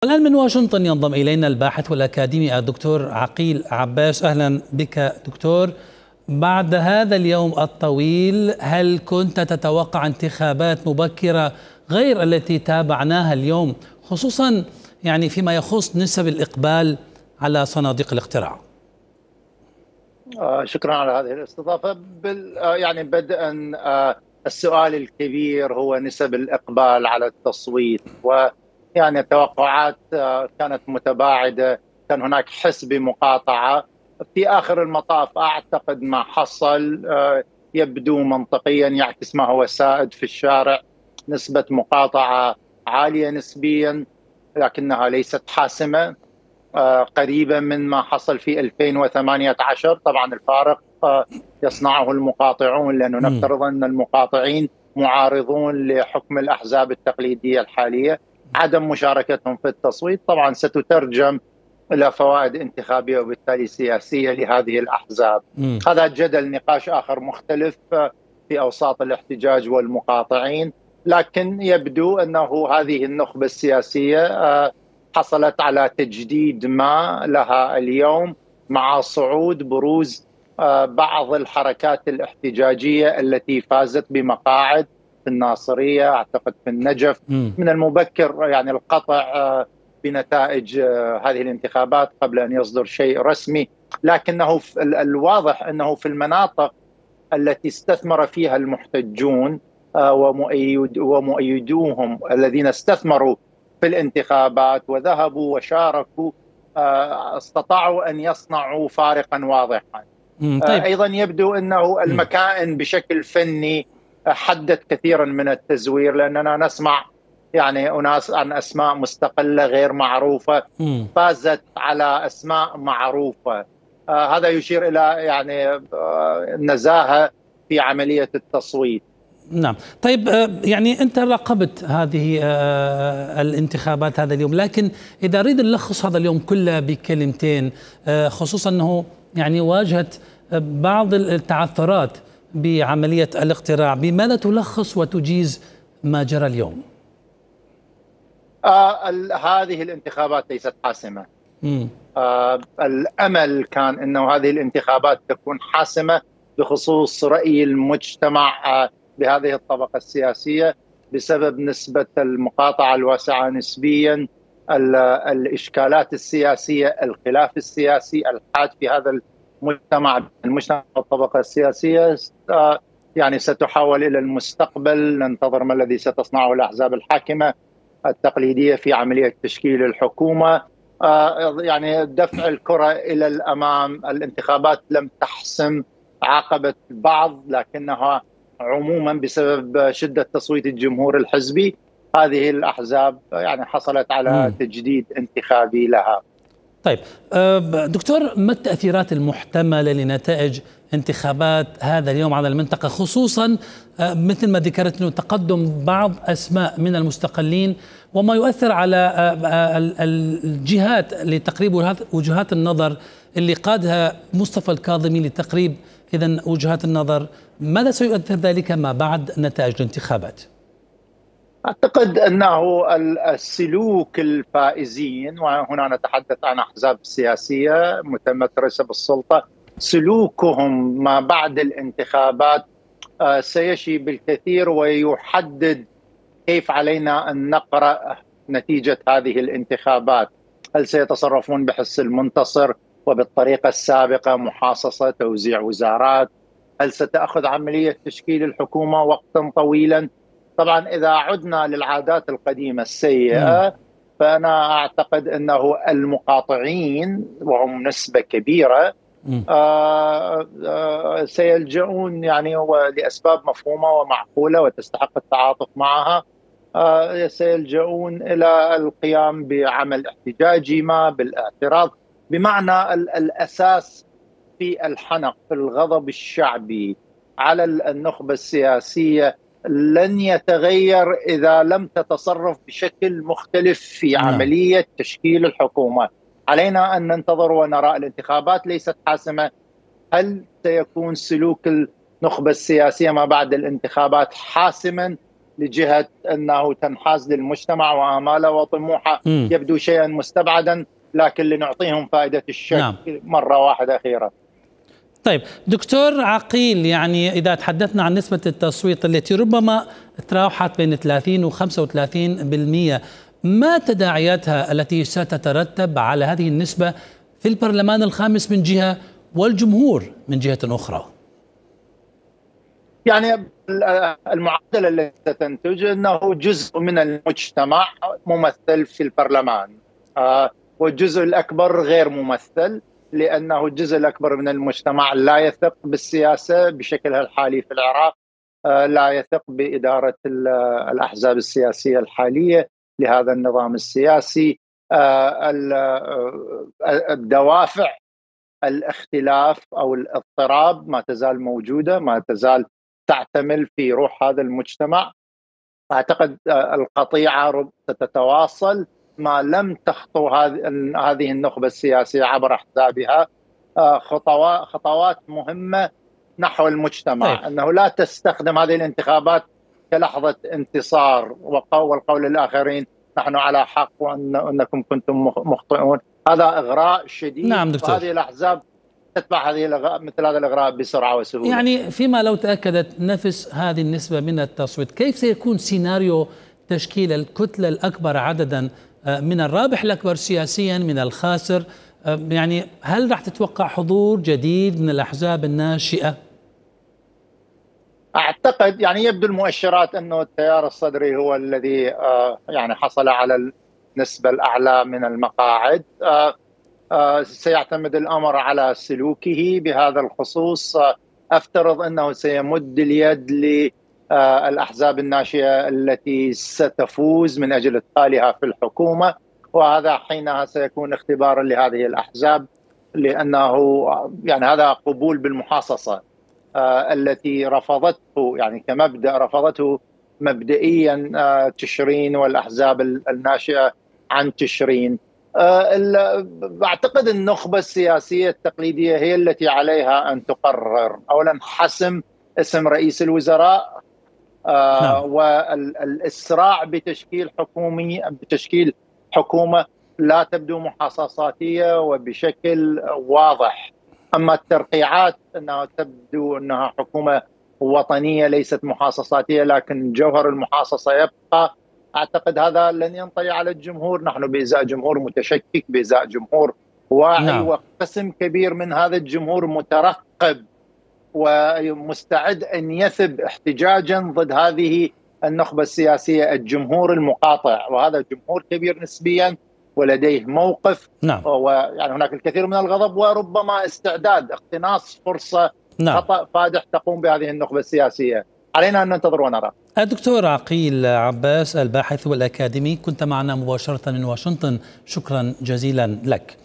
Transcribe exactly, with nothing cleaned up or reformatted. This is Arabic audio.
الآن من واشنطن ينضم إلينا الباحث والأكاديمي الدكتور عقيل عباس. أهلا بك دكتور. بعد هذا اليوم الطويل، هل كنت تتوقع انتخابات مبكرة غير التي تابعناها اليوم، خصوصا يعني فيما يخص نسب الإقبال على صناديق الاقتراع؟ آه شكرا على هذه الاستضافة. بال آه يعني بدءا آه السؤال الكبير هو نسب الإقبال على التصويت، ويعني التوقعات آه كانت متباعدة، كان هناك حس بمقاطعة. في آخر المطاف أعتقد ما حصل آه يبدو منطقيا، يعكس ما هو سائد في الشارع، نسبة مقاطعة عالية نسبيا لكنها ليست حاسمة، قريبة من ما حصل في ألفين وثمانية عشر. طبعا الفارق يصنعه المقاطعون، لأنه نفترض أن المقاطعين معارضون لحكم الأحزاب التقليدية الحالية، عدم مشاركتهم في التصويت طبعا ستترجم إلى فوائد انتخابية وبالتالي سياسية لهذه الأحزاب. م. هذا جدل نقاش آخر مختلف في أوساط الاحتجاج والمقاطعين، لكن يبدو أنه هذه النخبة السياسية حصلت على تجديد ما لها اليوم مع صعود بروز بعض الحركات الاحتجاجية التي فازت بمقاعد في الناصرية، أعتقد في النجف. من المبكر يعني القطع بنتائج هذه الانتخابات قبل أن يصدر شيء رسمي، لكنه الواضح أنه في المناطق التي استثمر فيها المحتجون ومؤيدوهم الذين استثمروا في الانتخابات وذهبوا وشاركوا استطاعوا أن يصنعوا فارقا واضحا. طيب. أيضا يبدو أنه المكائن بشكل فني حدت كثيرا من التزوير، لأننا نسمع يعني أناس عن أسماء مستقلة غير معروفة فازت على أسماء معروفة. هذا يشير إلى يعني نزاهة في عملية التصويت. نعم. طيب، يعني أنت راقبت هذه الانتخابات هذا اليوم، لكن إذا أريد نلخص هذا اليوم كله بكلمتين، خصوصا أنه يعني واجهت بعض التعثرات بعملية الاقتراع، بماذا تلخص وتجيز ما جرى اليوم؟ آه هذه الانتخابات ليست حاسمة. آه الأمل كان أنه هذه الانتخابات تكون حاسمة بخصوص رأي المجتمع آه بهذه الطبقة السياسية، بسبب نسبة المقاطعة الواسعة نسبيا، الإشكالات السياسية، الخلاف السياسي الحاد في هذا المجتمع المجتمع الطبقة السياسية. آه يعني ستحول إلى المستقبل، ننتظر ما الذي ستصنعه الأحزاب الحاكمة التقليدية في عملية تشكيل الحكومة. آه يعني دفع الكرة إلى الأمام. الانتخابات لم تحسم، عاقبت البعض، لكنها عموما بسبب شدة تصويت الجمهور الحزبي هذه الأحزاب يعني حصلت على م. تجديد انتخابي لها. طيب دكتور، ما التأثيرات المحتملة لنتائج انتخابات هذا اليوم على المنطقة، خصوصا مثل ما ذكرت أنه تقدم بعض أسماء من المستقلين، وما يؤثر على الجهات لتقريب وجهات النظر اللي قادها مصطفى الكاظمي لتقريب إذن وجهات النظر؟ ماذا سيؤثر ذلك ما بعد نتائج الانتخابات؟ أعتقد أنه السلوك الفائزين، وهنا نتحدث عن أحزاب سياسية متمترسة بالسلطة، سلوكهم ما بعد الانتخابات سيشي بالكثير ويحدد كيف علينا أن نقرأ نتيجة هذه الانتخابات. هل سيتصرفون بحس المنتصر وبالطريقة السابقة، محاصصة، توزيع وزارات؟ هل ستأخذ عملية تشكيل الحكومة وقتا طويلا؟ طبعا إذا عدنا للعادات القديمة السيئة، فأنا أعتقد أنه المقاطعين وهم نسبة كبيرة آه آه سيلجؤون يعني لأسباب مفهومة ومعقولة وتستحق التعاطف معها، آه سيلجؤون إلى القيام بعمل احتجاجي ما بالاعتراض، بمعنى الأساس في الحنق، في الغضب الشعبي على النخبة السياسية لن يتغير إذا لم تتصرف بشكل مختلف في عملية تشكيل الحكومة. علينا أن ننتظر ونرى. الانتخابات ليست حاسمة. هل سيكون سلوك النخبة السياسية ما بعد الانتخابات حاسما؟ لجهة أنه تنحاز للمجتمع وآماله وطموحه م. يبدو شيئا مستبعدا، لكن لنعطيهم فائدة الشك نعم. مرة واحدة أخيرة. طيب دكتور عقيل، يعني إذا تحدثنا عن نسبة التصويت التي ربما تراوحت بين ثلاثين وخمسة وثلاثين بالمئة، ما تداعياتها التي ستترتب على هذه النسبة في البرلمان الخامس من جهة والجمهور من جهة أخرى؟ يعني المعادلة التي ستنتج أنه جزء من المجتمع ممثل في البرلمان والجزء الأكبر غير ممثل، لأنه الجزء الأكبر من المجتمع لا يثق بالسياسة بشكلها الحالي في العراق، لا يثق بإدارة الأحزاب السياسية الحالية لهذا النظام السياسي. الدوافع الاختلاف أو الاضطراب ما تزال موجودة، ما تزال تعتمل في روح هذا المجتمع. أعتقد القطيعة ستتواصل ما لم تخطو هذه النخبة السياسية عبر أحزابها خطوات مهمة نحو المجتمع. طيب. أنه لا تستخدم هذه الانتخابات كلحظة انتصار والقول للآخرين نحن على حق وأنكم كنتم مخطئون. هذا إغراء شديد. نعم دكتور. وهذه الأحزاب تتبع هذه مثل هذا الإغراء بسرعة وسهولة. يعني فيما لو تأكدت نفس هذه النسبة من التصويت، كيف سيكون سيناريو تشكيل الكتلة الأكبر عددا من الرابح الأكبر سياسيا من الخاسر؟ يعني هل راح تتوقع حضور جديد من الأحزاب الناشئة؟ أعتقد يعني يبدو المؤشرات أنه التيار الصدري هو الذي يعني حصل على النسبة الأعلى من المقاعد. سيعتمد الأمر على سلوكه بهذا الخصوص. أفترض أنه سيمد اليد للأحزاب الناشئة التي ستفوز من أجل إدخالها في الحكومة، وهذا حينها سيكون اختبارا لهذه الأحزاب، لأنه يعني هذا قبول بالمحاصصة التي رفضته يعني كمبدأ رفضته مبدئيا تشرين والأحزاب الناشئة عن تشرين. أعتقد النخبة السياسية التقليدية هي التي عليها أن تقرر أولا حسم اسم رئيس الوزراء نعم. والإسراع بتشكيل حكومي بتشكيل حكومة لا تبدو محاصصاتية وبشكل واضح. أما الترقيعات أنها تبدو أنها حكومة وطنية ليست محاصصاتية، لكن جوهر المحاصصة يبقى. أعتقد هذا لن ينطلي على الجمهور. نحن بإزاء جمهور متشكك، بإزاء جمهور واعي نعم. وقسم كبير من هذا الجمهور مترقب ومستعد أن يثب احتجاجا ضد هذه النخبة السياسية، الجمهور المقاطع، وهذا جمهور كبير نسبيا ولديه موقف نعم. ويعني هناك الكثير من الغضب وربما استعداد اقتناص فرصة نعم. خطأ فادح تقوم بهذه النخبة السياسية. علينا أن ننتظر ونرى. الدكتور عقيل عباس الباحث والأكاديمي، كنت معنا مباشرة من واشنطن، شكرا جزيلا لك.